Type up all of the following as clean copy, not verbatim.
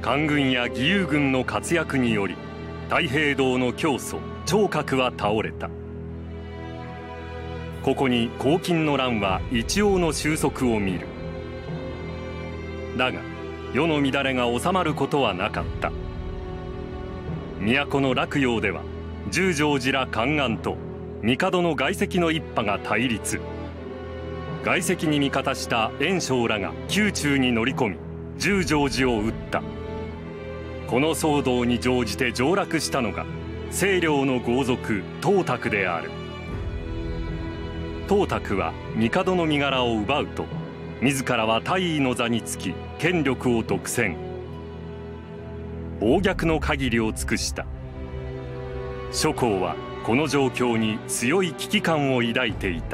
官軍や義勇軍の活躍により太平道の教祖趙括は倒れた。ここに黄巾の乱は一応の収束を見る。だが世の乱れが収まることはなかった。都の洛陽では十条寺ら宦官と帝の外戚の一派が対立。外戚に味方した袁紹らが宮中に乗り込み十条寺を撃った。この騒動に乗じて上洛したのが清涼の豪族董卓である。董卓は帝の身柄を奪うと自らは大位の座につき権力を独占。暴虐の限りを尽くした。諸侯はこの状況に強い危機感を抱いていた。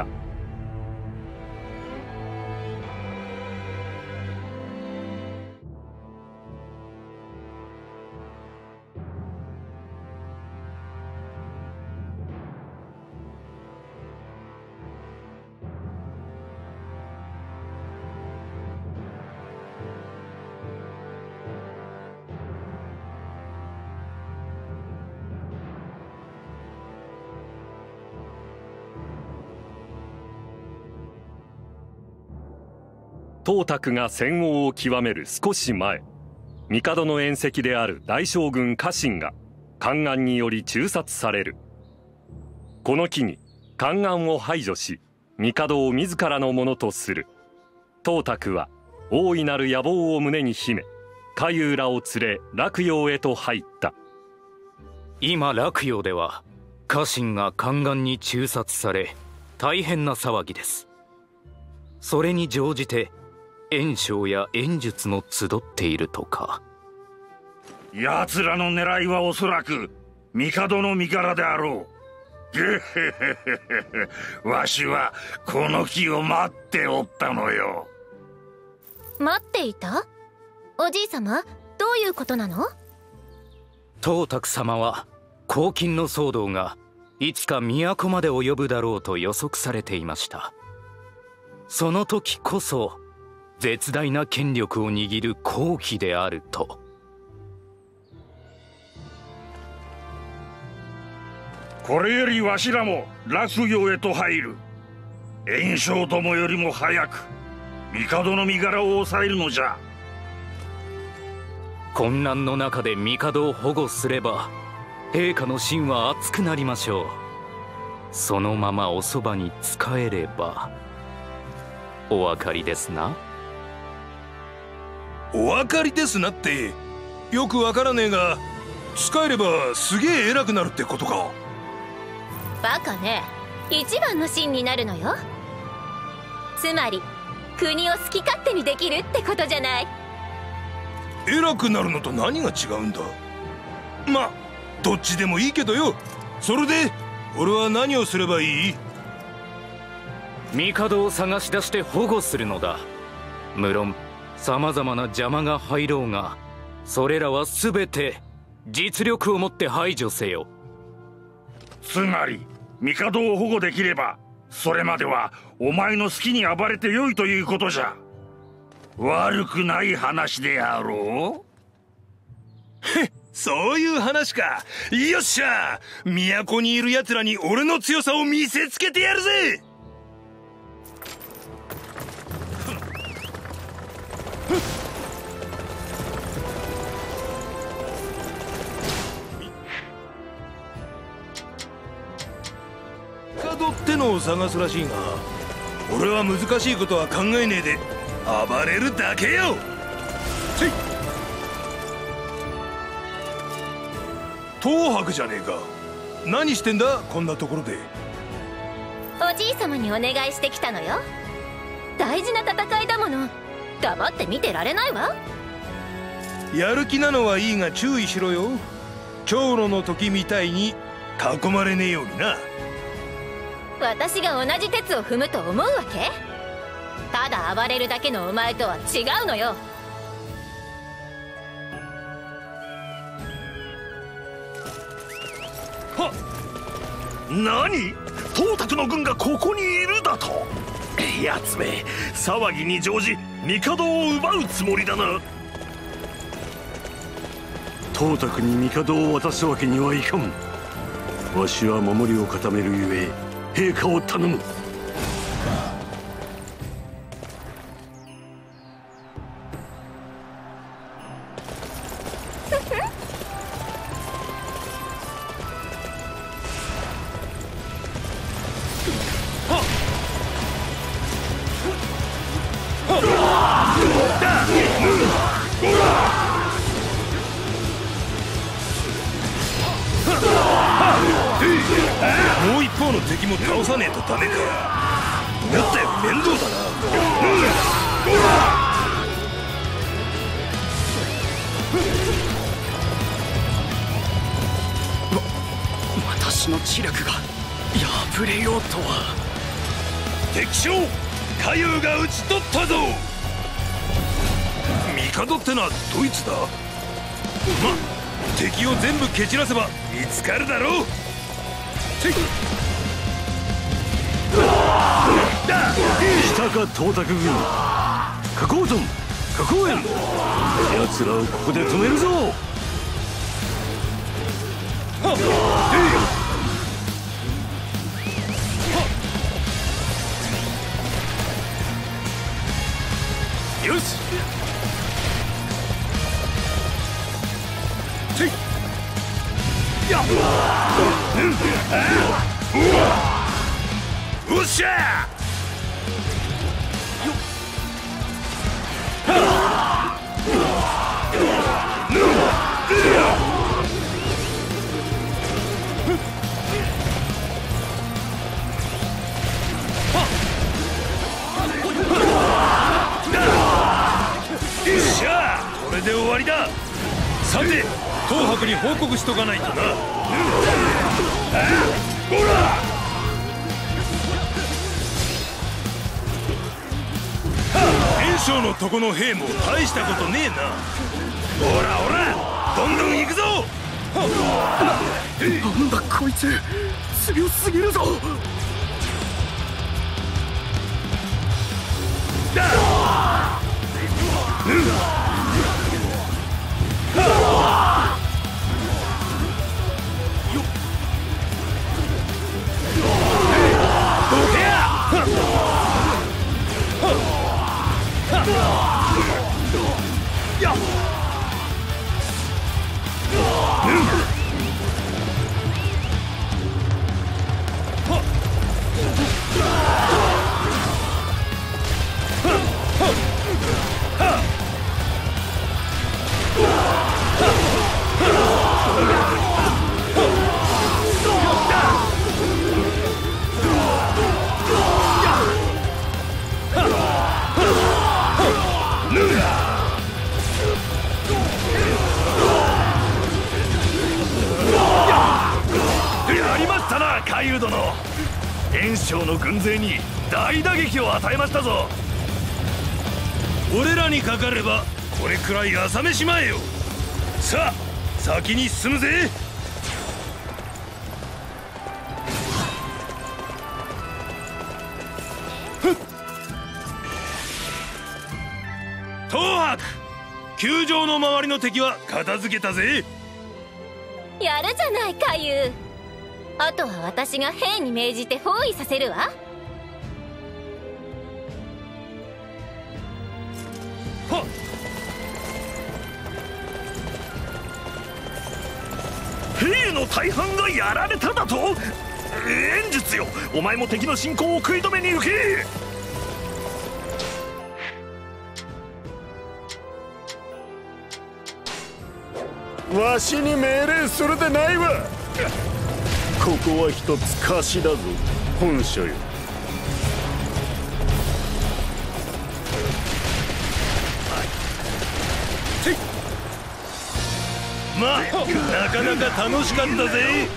董卓が戦王を極める少し前、帝の縁戚である大将軍家臣が宦官により誅殺される。この機に宦官を排除し帝を自らのものとする。董卓は大いなる野望を胸に秘め家友らを連れ洛陽へと入った。 今洛陽では家臣が宦官に誅殺され大変な騒ぎです。それに乗じて袁紹や袁術も集っているとか。 奴らの狙いはおそらく帝の身柄であろう。ゲヘヘヘヘ、わしはこの日を待っておったのよ。 待っていた？おじい様、どういうことなの？ 董卓様は黄巾の騒動がいつか都まで及ぶだろうと予測されていました。その時こそ絶大な権力を握る好機であると。 これよりわしらも洛陽へと入る。袁紹どもよりも早く帝の身柄を抑えるのじゃ。 混乱の中で帝を保護すれば陛下の心は熱くなりましょう。そのままおそばに仕えれば。お分かりですな？ お分かりですなってよくわからねえが、使えればすげえ偉くなるってことか。 バカね、一番の真になるのよ。つまり国を好き勝手にできるってことじゃない。 偉くなるのと何が違うんだ。ま、どっちでもいいけどよ。それで俺は何をすればいい？ 帝を探し出して保護するのだ。無論さまざまな邪魔が入ろうが、それらは全て実力をもって排除せよ。 つまり帝を保護できればそれまではお前の好きに暴れてよいということじゃ。悪くない話であろう。 へっ、そういう話か。よっしゃ、都にいる奴らに俺の強さを見せつけてやるぜ。帝ってのを探すらしいが、俺は難しいことは考えねえで暴れるだけよ。せい。東博じゃねえか。何してんだこんなところで。 おじい様にお願いしてきたのよ。大事な戦いだもの。黙って見てられないわ。 やる気なのはいいが注意しろよ。長老の時みたいに囲まれねえようにな。 私が同じ鉄を踏むと思うわけ？ただ暴れるだけのお前とは違うのよ。 はっ、何？董卓の軍がここにいるだと？やつめ、騒ぎに乗じ帝を奪うつもりだな。 董卓に帝を渡すわけにはいかん。わしは守りを固めるゆえ陛下を頼む。 もう一方の敵も倒さねえとダメか。思ったより面倒だな。 私の知略が破れようとは。 敵将カユーが討ち取ったぞ。帝ってのはドイツだ。敵を全部蹴散らせば見つかるだろう。 来たか董卓軍。加工屯加工園、奴らをここで止めるぞ。 よし。おっしゃこれで終わりだ。さて東博に報告しとかないとな。袁紹のとこの兵も大したことねえな。ほらほらどんどん行くぞ。 なんだこいつ、強すぎるぞ。 海遊殿、袁紹の軍勢に大打撃を与えましたぞ。俺らにかかればこれくらい朝飯前よ。さあ先に進むぜ。東博、球場の周りの敵は片付けたぜ。 やるじゃないカユー。あとは私が兵に命じて包囲させるわ。 はっ。兵の大半がやられただと。演術よ、お前も敵の侵攻を食い止めに行け。 わしに命令するでないわ。ここは一つ貸しだぞ、本書よ。 まあ、なかなか楽しかったぜ。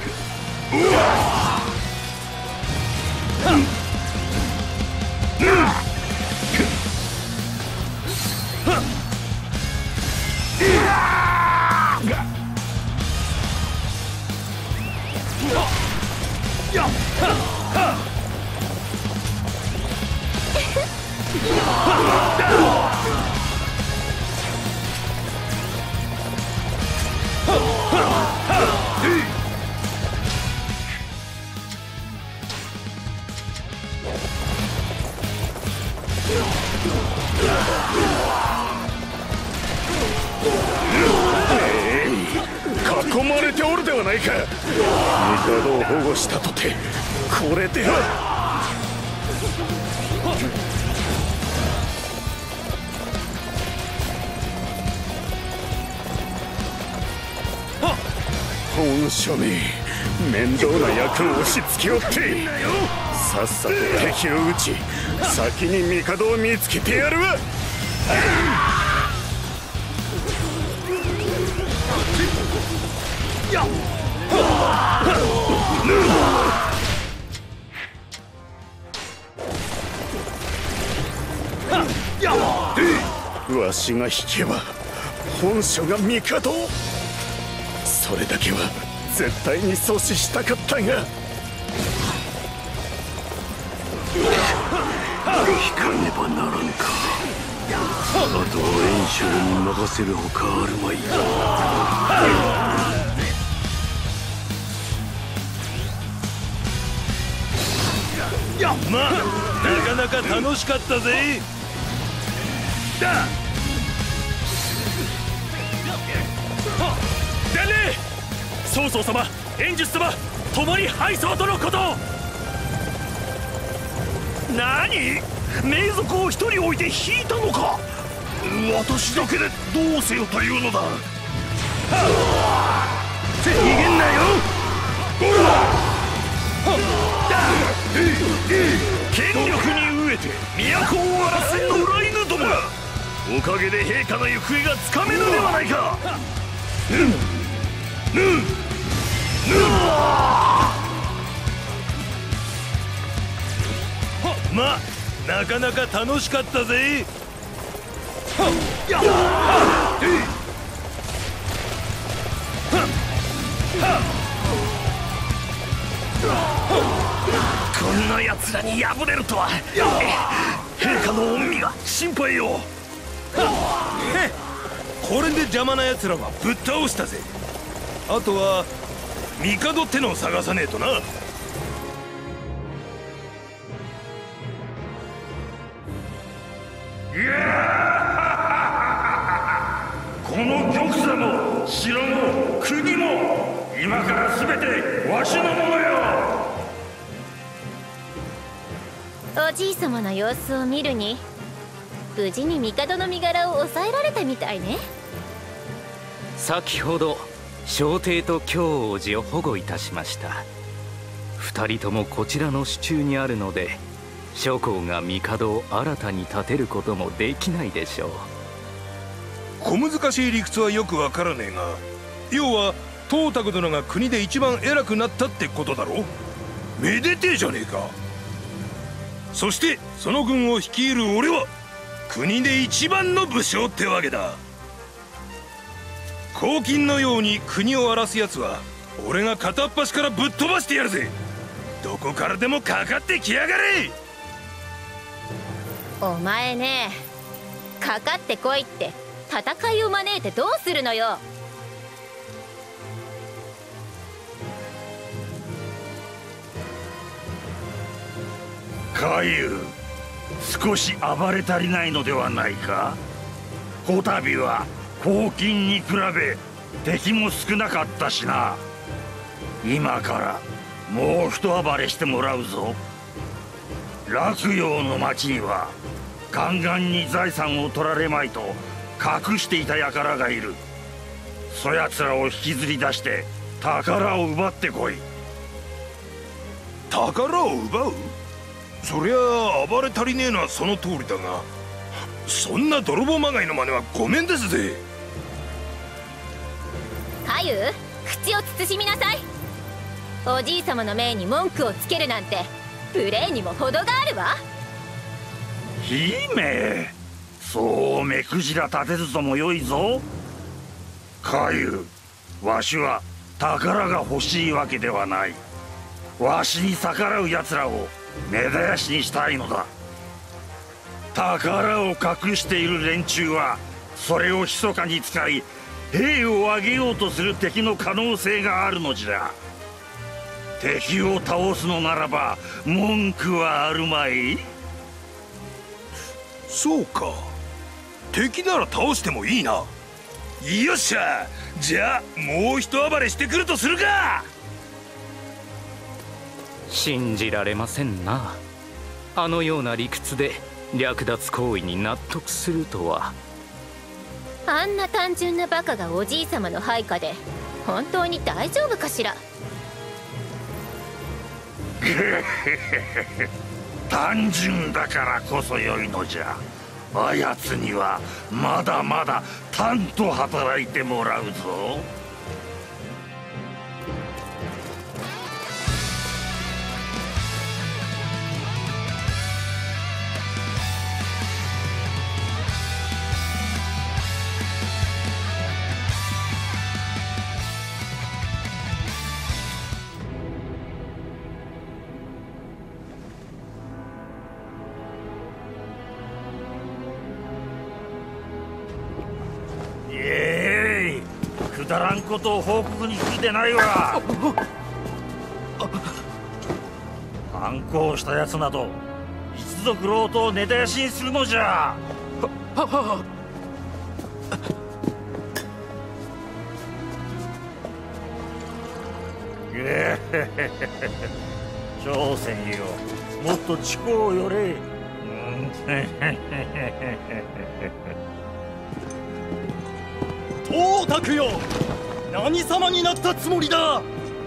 囲まれておるではないか。帝を保護したとてこれでは。本書め、面倒な役を押し付けおって、さっさと敵を撃ち先に帝を見つけてやるわ。わしが引けば本書が帝を。それだけは絶対に阻止したかったが。引かねばならんか。あとは袁紹に任せるほかあるまい。まあなかなか楽しかったぜ。だ伝令、曹操様、袁術様、共に敗走とのこと。何？名族を一人置いて引いたのか。私だけでどうせよというのだ。逃げんなよ。権力に飢えて都を荒らす野良犬どもが、おかげで陛下の行方がつかめぬではないか。まあなかなか楽しかったぜ。こんな奴らに敗れるとは。陛下の恩義が心配よ。これで邪魔な奴らはぶっ倒したぜ。あとは帝ってのを探さねえとな。この玉座も城も国も今から全てわしのものよ。 おじい様の様子を見るに無事に帝の身柄を抑えられたみたいね。 先ほど小帝と京王子を保護いたしました。二人ともこちらの手中にあるので、諸侯が帝を新たに立てることもできないでしょう。 小難しい理屈はよくわからねえが、要は董卓殿が国で一番偉くなったってことだろ。めでてえじゃねえか。そしてその軍を率いる俺は国で一番の武将ってわけだ。黄金のように国を荒らすやつは俺が片っ端からぶっ飛ばしてやるぜ。どこからでもかかってきやがれ。 お前ね、かかってこいって戦いを招いてどうするのよ。 カユ、少し暴れ足りないのではないか。こたびは黄金に比べ敵も少なかったしな。今からもう一暴れしてもらうぞ。洛陽の町にはガンガンに財産を取られまいと隠していた輩がいる。そやつらを引きずり出して宝を奪ってこい。 宝を奪う？そりゃ暴れ足りねえのはその通りだが、そんな泥棒まがいの真似はごめんですぜ。 カユ、口を慎みなさい。おじい様の命に文句をつけるなんて無礼にも程があるわ。 姫、そう目くじら立てずともよいぞ。カユ、わしは宝が欲しいわけではない。わしに逆らう奴らを根絶やしにしたいのだ。宝を隠している連中はそれを密かに使い兵を挙げようとする敵の可能性があるのじゃ。敵を倒すのならば文句はあるまい。 そうか、敵なら倒してもいいな。よっしゃ、じゃあもう一暴れしてくるとするか。 信じられませんな。あのような理屈で略奪行為に納得するとは。 あんな単純なバカがおじい様の配下で本当に大丈夫かしら。 単純だからこそ良いのじゃ。あやつにはまだまだたんと働いてもらうぞ。くだらんことを報告に来てないわ。反抗したやつなど一族老頭を根絶やしにするのじゃ。朝鮮よ、もっと地方を寄れ。 董卓よ、何様になったつもりだ。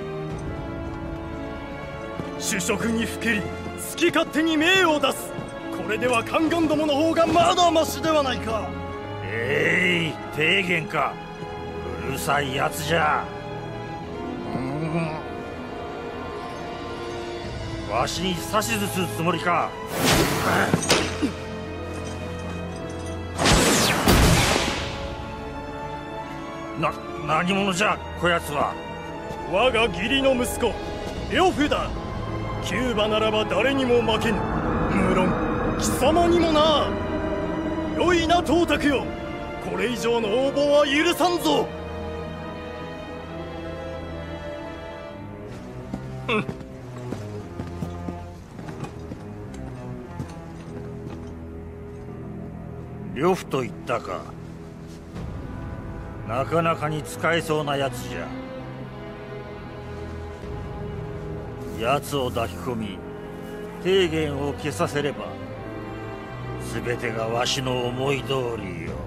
主食にふけり好き勝手に命を出す。これでは宦官どもの方がまだマシではないか。 提言か。うるさいやつじゃ。わしに指図するつもりか。何者じゃこやつは。 我が義理の息子呂布だ。キューバならば誰にも負けぬ。無論貴様にもな。良いな董卓よ、これ以上の横暴は許さんぞ。 呂布と言ったか。なかなかに使えそうなやつじゃ。やつを抱き込み提言を消させれば全てがわしの思い通りよ。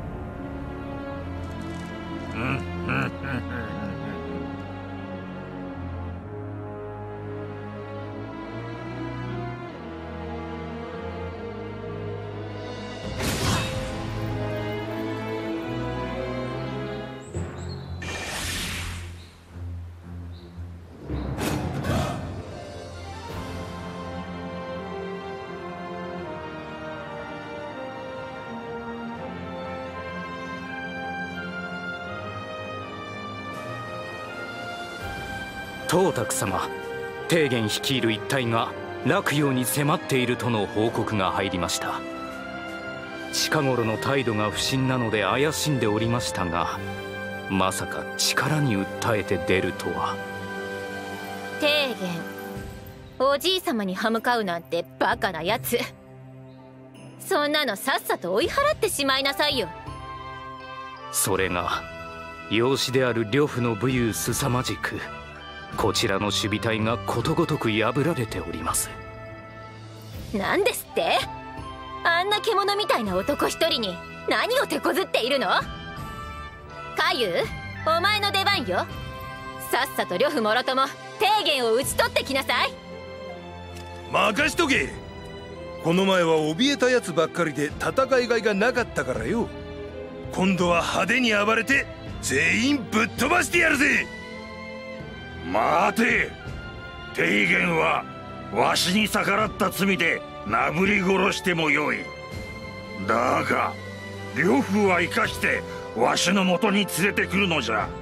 董卓様、提言率いる一隊が洛陽に迫っているとの報告が入りました。近頃の態度が不審なので怪しんでおりましたが、まさか力に訴えて出るとは。 提言、おじい様に歯向かうなんてバカなやつ。そんなのさっさと追い払ってしまいなさいよ。 それが養子である呂布の武勇凄まじく、こちらの守備隊がことごとく破られております。 何ですって？あんな獣みたいな男一人に何を手こずっているの？カユ、お前の出番よ。さっさと呂布もろとも提言を討ち取ってきなさい。 任しとけ。この前は怯えたやつばっかりで戦いがいがなかったからよ。今度は派手に暴れて全員ぶっ飛ばしてやるぜ。 待て。提言はわしに逆らった罪でなぶり殺してもよい。だが呂布は生かしてわしのもとに連れてくるのじゃ。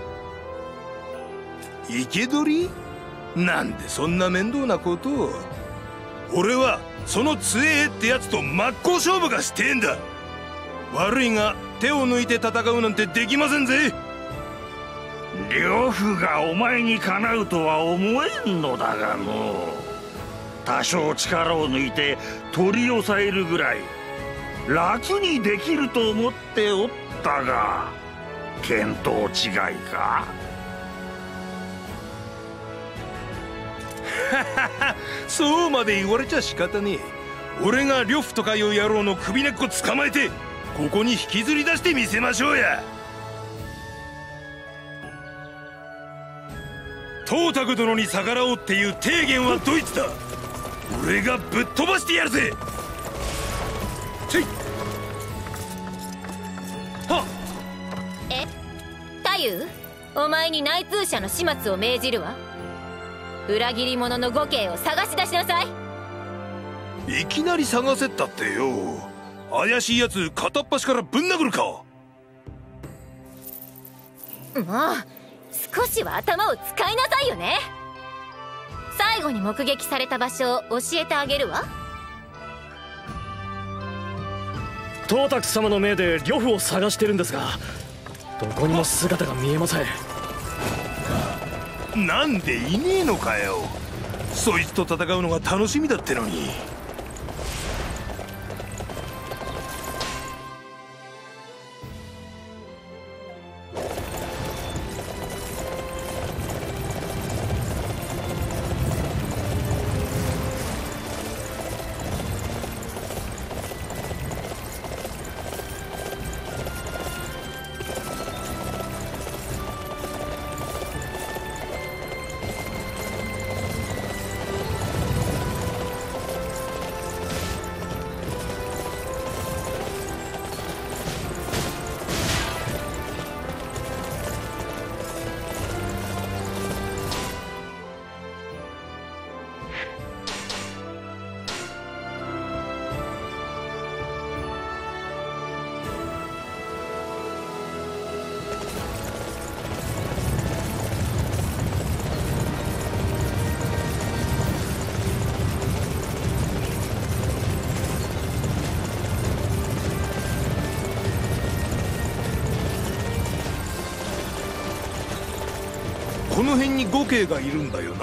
生け捕り？なんでそんな面倒なことを。俺はその強えってやつと真っ向勝負がしてえんだ。悪いが手を抜いて戦うなんてできませんぜ。 呂布がお前にかなうとは思えんのだがの。多少力を抜いて取り押さえるぐらい楽にできると思っておったが、見当違いか。 そうまで言われちゃ仕方ねえ。俺が呂布とかいう野郎の首根っこ捕まえてここに引きずり出してみせましょうや。東卓殿に逆らおうっていう提言はドイツだ。俺がぶっ飛ばしてやるぜ。せいはっ。 太夫、お前に内通者の始末を命じるわ。裏切り者の呉慶を探し出しなさい。 いきなり探せったってよ。怪しいやつ片っ端からぶん殴るか。 もう少しは頭を使いなさいよね。最後に目撃された場所を教えてあげるわ。 東卓様の命で呂布を探してるんですが、どこにも姿が見えません。 なんでいねえのかよ。そいつと戦うのが楽しみだってのに。この辺に呉慶がいるんだよな。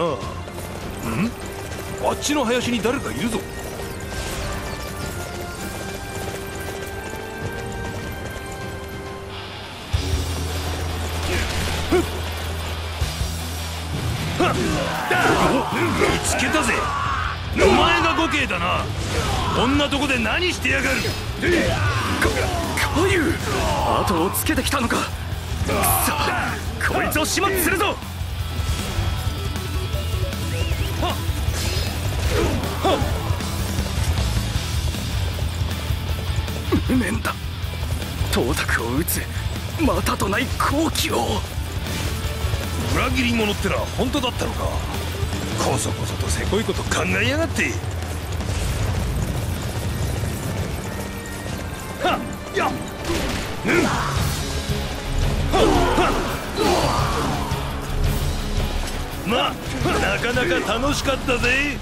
あっちの林に誰かいるぞ。見つけたぜ。お前が呉慶だな。こんなとこで何してやがる。 カユ後をつけてきたのか。さあこいつを始末するぞ。無念だ。東卓を撃つまたとない好機を。 裏切り者ってのは本当だったのか。こそこそとせこいこと考えやがって。はっやっまあなかなか楽しかったぜ。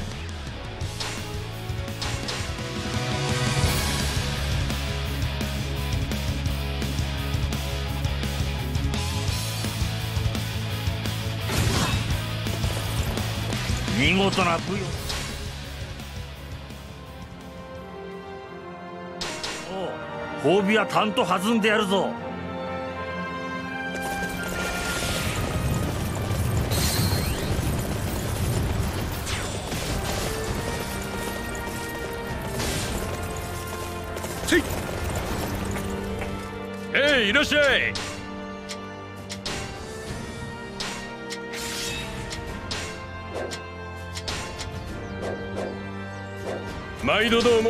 見事な武勇。おう、褒美はたんと弾んでやるぞ。 いらっしゃい。毎度どうも。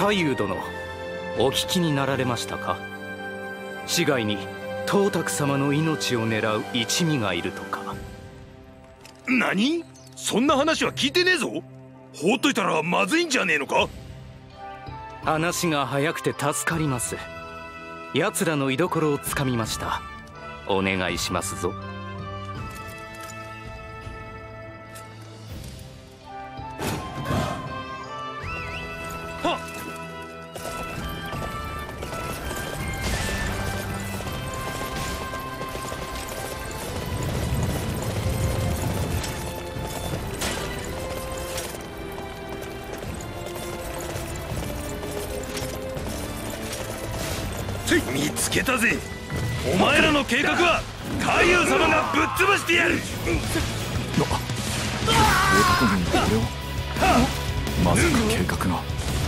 海遊殿、お聞きになられましたか？市外に董卓様の命を狙う一味がいるとか。 何？そんな話は聞いてねえぞ。放っといたらまずいんじゃねえのか？ 話が早くて助かります。奴らの居所をつかみました。お願いしますぞ。 見つけたぜ。お前らの計画は海遊様がぶっ潰してやる。 まさか計画が。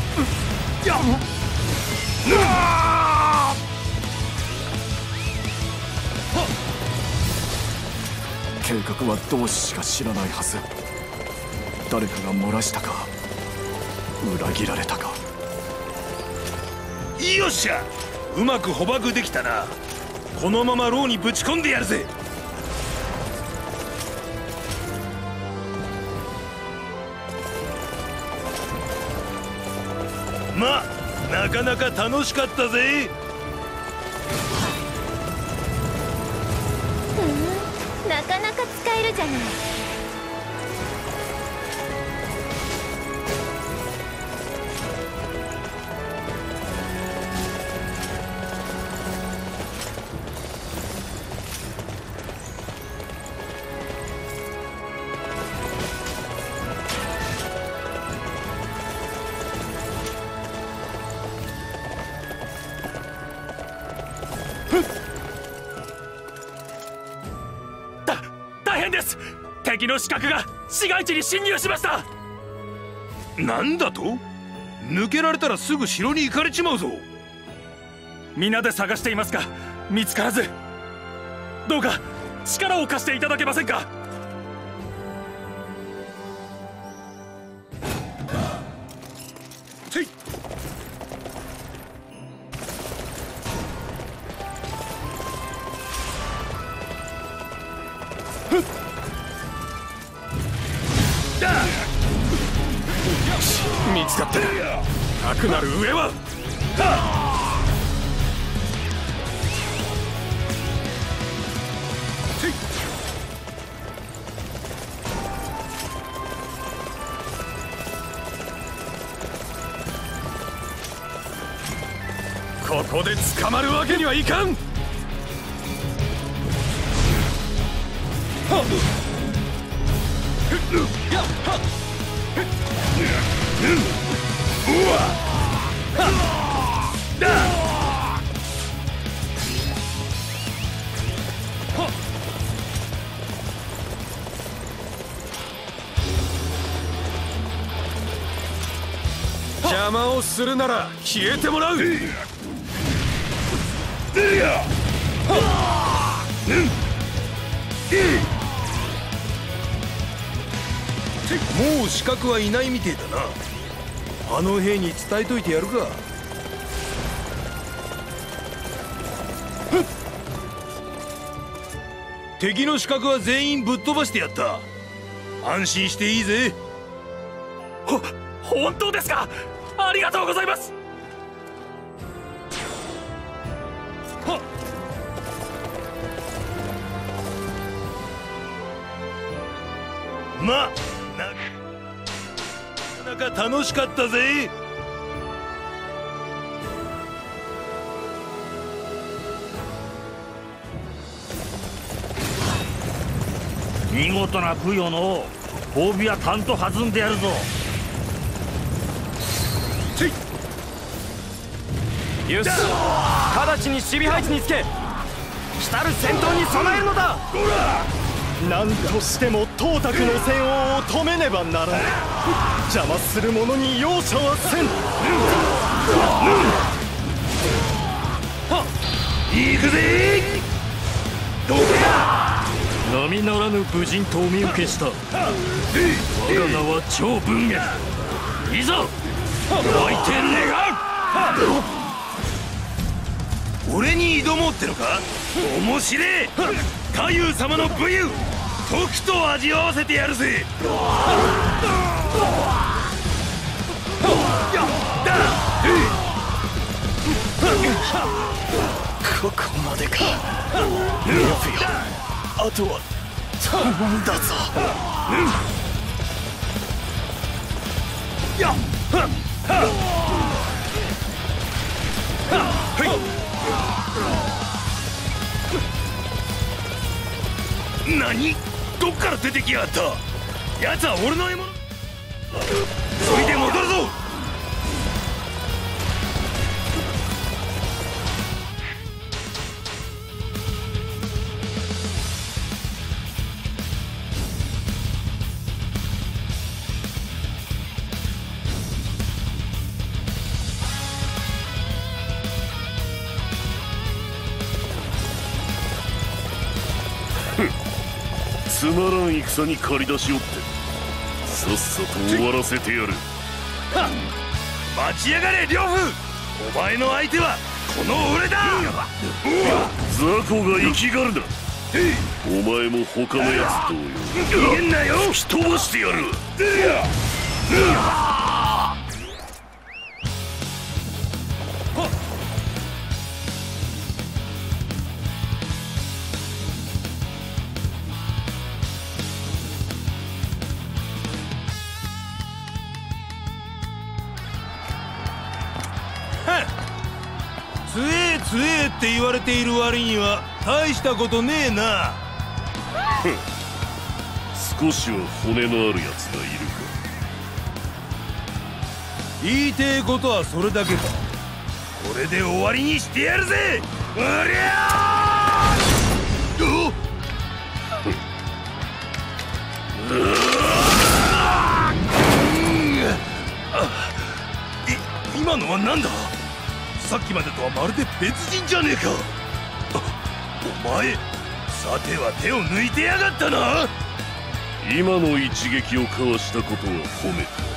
計画は同志しか知らないはず。誰かが漏らしたか、裏切られたか。 よっしゃ、うまく捕獲できたな。このまま牢にぶち込んでやるぜ。ま、なかなか楽しかったぜ。 なかなか使えるじゃない。 大変です。敵の刺客が市街地に侵入しました。 なんだと？抜けられたらすぐ城に行かれちまうぞ。 皆で探していますが見つからず、どうか力を貸していただけませんか？ 見つかった。かくなる上はここで捕まるわけにはいかん。邪魔をするなら消えてもらう。もう刺客はいないみてえだな。あの兵に伝えといてやるか。敵の刺客は全員ぶっ飛ばしてやった。安心していいぜ。 本当ですか？ありがとうございます。 ま、なかなか楽しかったぜ。 見事な供養の褒美はたんと弾んでやるぞ。 よし、直ちに守備配置につけ、来たる戦闘に備えるのだ。 何としても董卓の戦王を止めねばならない。邪魔する者に容赦はせん。 行くぜ。どけや。 並ならぬ武人とお見受けした。我が名は張文元。いざ相手願う。俺に挑もうってのか。面白え。太夫様の武勇とくと味わわせてやるぜ。 ここまでか。ルフよ、あとは頼んだぞ。 何？どっから出てきやがった。奴は俺の獲物。そいで戻るぞ。 つまらん戦に駆り出しおってさっさと終わらせてやる。 待ちやがれ呂布。お前の相手はこの俺だ。 雑魚が生きがるな。お前も他のやつ同様逃げんなよ。 吹き飛ばしてやる。 強え強えって言われている割には大したことねえな。 少しは骨のあるやつがいるか。 言いてえことはそれだけか。これで終わりにしてやるぜ。おりゃ今のは何だ。さっきまでとはまるで別人じゃねえか。お前さては手を抜いてやがったな。 今の一撃をかわしたことは褒めた。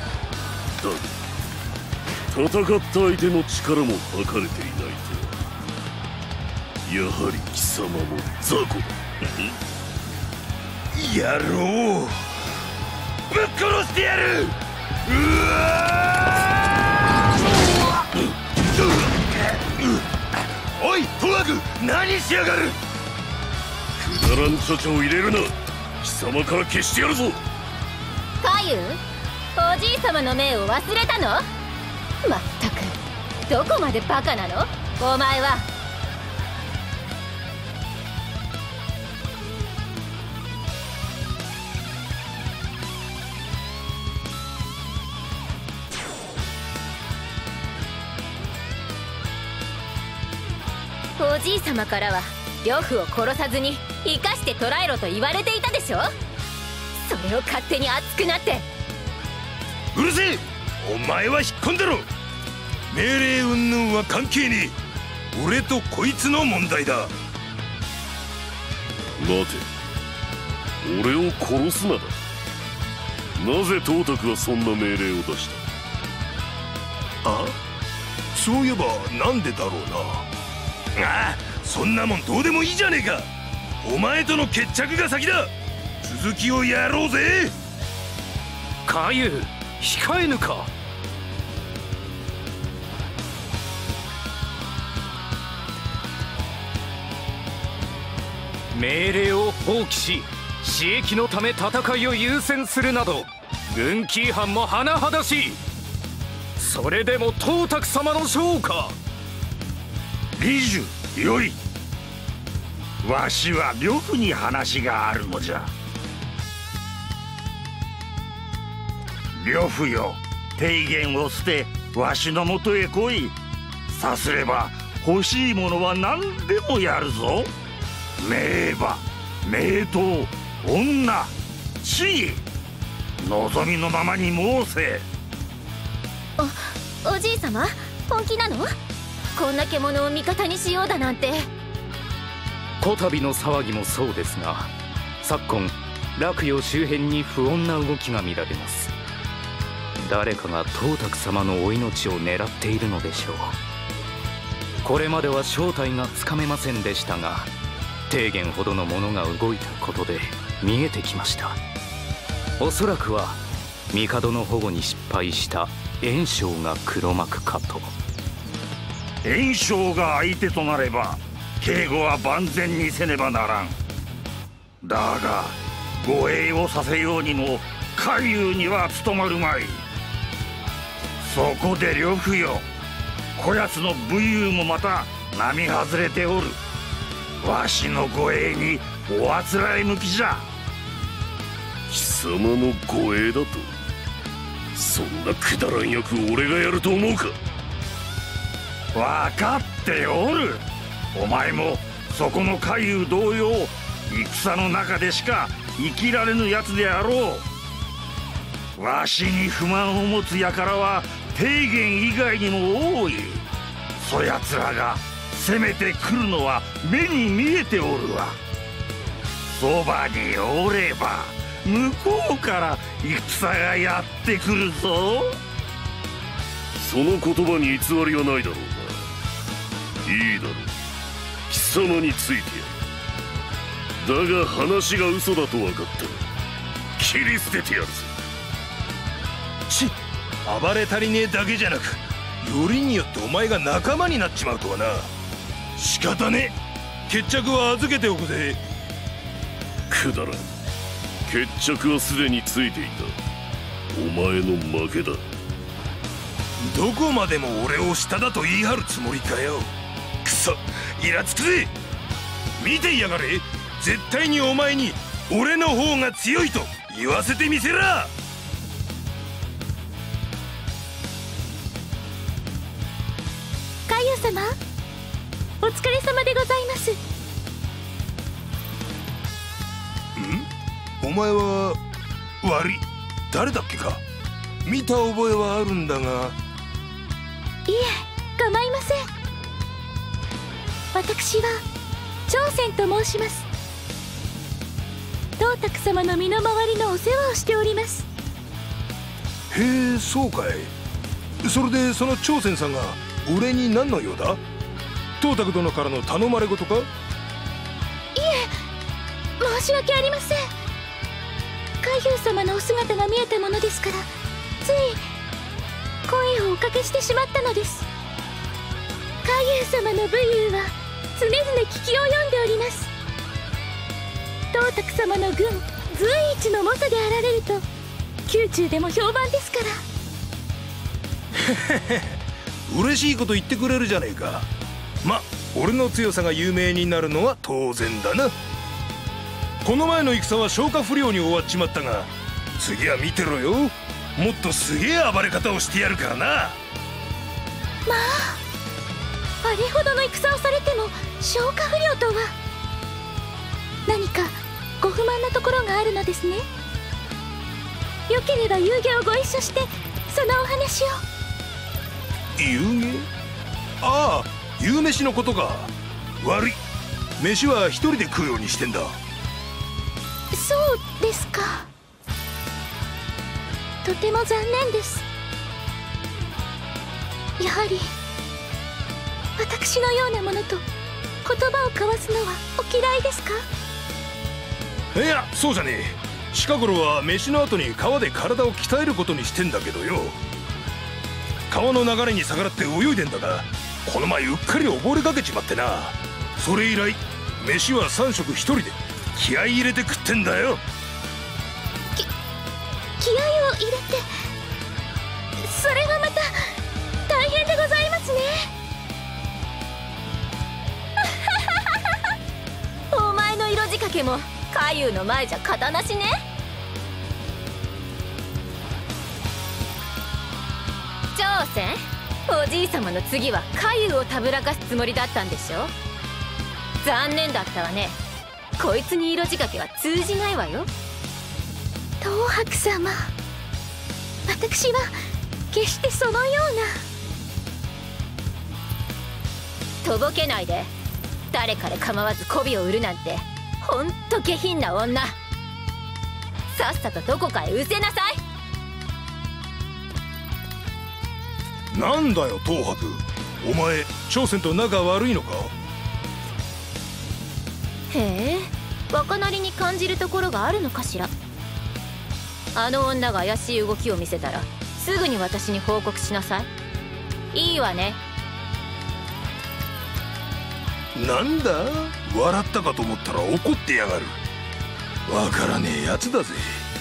だが戦った相手の力も測れていないと。やはり貴様も雑魚だ。 野郎ぶっ殺してやる。うわおいトワグ、何しやがる。 くだらんちゃちゃを入れるな。貴様から消してやるぞ。 カユ、おじい様の命を忘れたの？まったくどこまでバカなのお前は。おじい様からは呂布を殺さずに生かして捕らえろと言われていたでしょ。それを勝手に熱くなって。 うるせえ。お前は引っ込んでろ。命令云々は関係ねえ。俺とこいつの問題だ。 待て、俺を殺すなだ。なぜ董卓はそんな命令を出した。 あ、そういえばなんでだろうな。ああ、そんなもんどうでもいいじゃねえか。お前との決着が先だ。続きをやろうぜ。 カユ、控えぬか。命令を放棄し私益のため戦いを優先するなど軍規違反も甚だしい。それでも董卓様の将か。 李樹、よい。わしは呂布に話があるのじゃ。呂布よ、提言を捨てわしのもとへ来い。さすれば欲しいものは何でもやるぞ。名馬、名刀、女、地位、望みのままに申せ。 おじい様、本気なの？こんな獣を味方にしようだなんて。 こたびの騒ぎもそうですが、昨今洛陽周辺に不穏な動きが見られます。 誰かが董卓様のお命を狙っているのでしょう。これまでは正体がつかめませんでしたが、提言ほどのものが動いたことで見えてきました。おそらくは帝の保護に失敗した袁紹が黒幕かと。 袁紹が相手となれば警護は万全にせねばならん。だが護衛をさせようにも海遊には務まるまい。そこで呂布よ、こやつの武勇もまた並外れておる。わしの護衛におあつらえ向きじゃ。 貴様の護衛だと？そんなくだらん役を俺がやると思うか？ 分かっておる。お前もそこの海遊同様、戦の中でしか生きられぬやつであろう。わしに不満を持つ輩は提言以外にも多い。そやつらが攻めてくるのは目に見えておるわ。そばにおれば向こうから戦がやってくるぞ。 その言葉に偽りはないだろうが、いいだろう、貴様についてやる。だが話が嘘だと分かったら切り捨ててやるぞ。 暴れ足りねえだけじゃなく、よりによってお前が仲間になっちまうとはな。仕方ねえ、決着は預けておくぜ。 くだらん。決着はすでについていた。お前の負けだ。 どこまでも俺を下だと言い張るつもりかよ。くそ、イラつくぜ。見ていやがれ、絶対にお前に俺の方が強いと言わせてみせら。 海遊様、お疲れ様でございます。 お前は悪い、誰だっけか。見た覚えはあるんだが。 いえ、構いません。私は長仙と申します。董卓様の身の回りのお世話をしております。 へえ、そうかい。それでその長仙さんが俺に何の用だ？董卓殿からの頼まれ事か？いえ、申し訳ありません。海遊様のお姿が見えたものですから、つい声をおかけしてしまったのです。海遊様の武勇は常々聞き及んでおります。董卓様の軍随一の猛者であられると宮中でも評判ですから。 嬉しいこと言ってくれるじゃねえか。ま、俺の強さが有名になるのは当然だな。この前の戦は消化不良に終わっちまったが、次は見てろよ。もっとすげえ暴れ方をしてやるからな。 まあ、あれほどの戦をされても消化不良とは。何かご不満なところがあるのですね。よければ夕げをご一緒してそのお話を。 夕げ？ああ、夕飯のことか。悪い、飯は一人で食うようにしてんだ。 そうですか。とても残念です。やはり私のようなものと言葉を交わすのはお嫌いですか？ いや、そうじゃねえ。近頃は飯の後に川で体を鍛えることにしてんだけどよ。川の流れに逆らって泳いでんだが、この前うっかり溺れかけちまってな。それ以来飯は3食一人で気合い入れて食ってんだよ。 気合を入れて、それはまた大変でございますね。お前の色仕掛けも海遊の前じゃ型なしね。長仙、おじい様の次は海遊をたぶらかすつもりだったんでしょ。残念だったわね。こいつに色仕掛けは通じないわよ。東博様、私は決してそのような。とぼけないで。誰彼構わず媚びを売るなんてほんと下品な女。さっさとどこかへ失せなさい。 なんだよ東博、お前朝鮮と仲悪いのか？ へえ、若なりに感じるところがあるのかしら。あの女が怪しい動きを見せたらすぐに私に報告しなさい。いいわね。 なんだ、笑ったかと思ったら怒ってやがる。わからねえやつだぜ。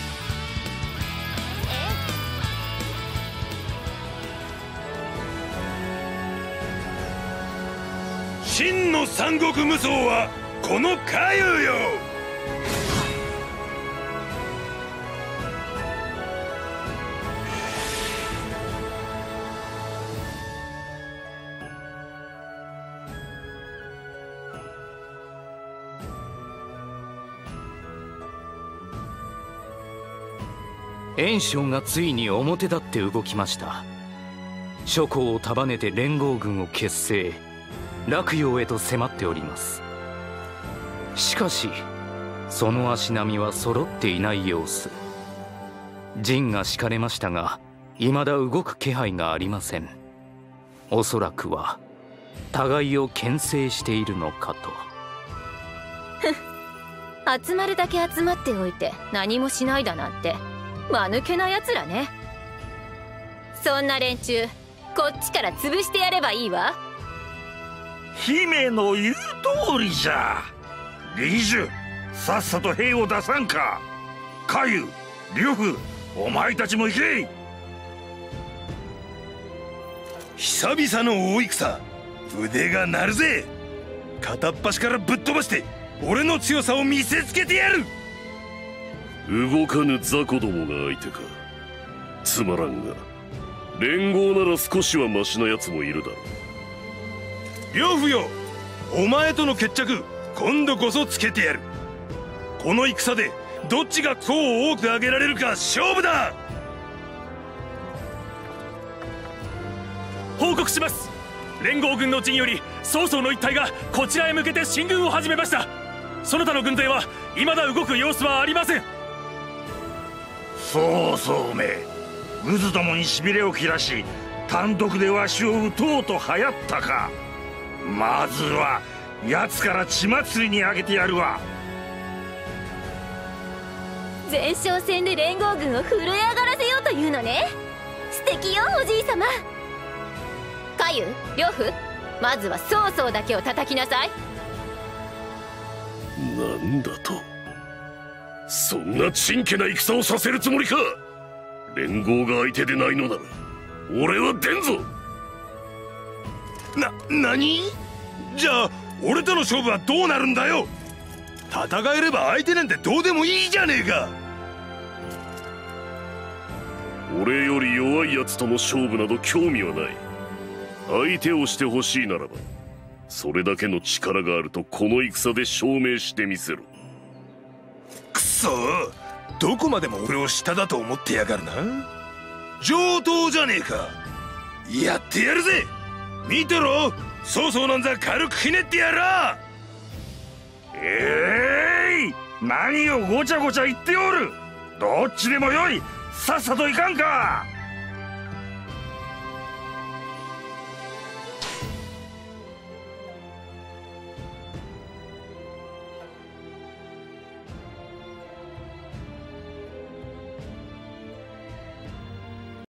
真の三国無双はこのカユよ。 袁紹がついに表立って動きました。諸侯を束ねて連合軍を結成、洛陽へと迫っております。しかしその足並みは揃っていない様子。陣が敷かれましたが未だ動く気配がありません。おそらくは互いを牽制しているのかと。 集まるだけ集まっておいて何もしないだなんて間抜けなやつらね。そんな連中こっちから潰してやればいいわ。 姫の言う通りじゃ。李樹、さっさと兵を出さんか。カユ、呂布、お前たちも行け。 久々の大戦、腕が鳴るぜ。片っ端からぶっ飛ばして俺の強さを見せつけてやる。 動かぬ雑魚どもが相手か。つまらんが連合なら少しはマシなやつもいるだろう。 呂布よ、お前との決着今度こそつけてやる。この戦でどっちが功を多く挙げられるか勝負だ。 報告します。連合軍の陣より曹操の一隊がこちらへ向けて進軍を始めました。その他の軍勢は未だ動く様子はありません。 そうそうめ、渦どもにしびれを切らし単独でわしを討とうと流行ったか。まずは奴から血祭りにあげてやるわ。 前哨戦で連合軍を震え上がらせようというのね。素敵よおじい様。カユ、呂布、まずは曹操だけを叩きなさい。 なんだと、そんなちんけな戦をさせるつもりか。連合が相手でないのなら俺は出んぞ。 何？じゃあ俺との勝負はどうなるんだよ。戦えれば相手なんてどうでもいいじゃねえか。 俺より弱いやつとの勝負など興味はない。相手をしてほしいならばそれだけの力があるとこの戦で証明してみせろ。 くそ、どこまでも俺を下だと思ってやがるな。上等じゃねえか。やってやるぜ。見てろ、曹操なんざ軽くひねってやら。 何をごちゃごちゃ言っておる。どっちでもよい、さっさといかんか。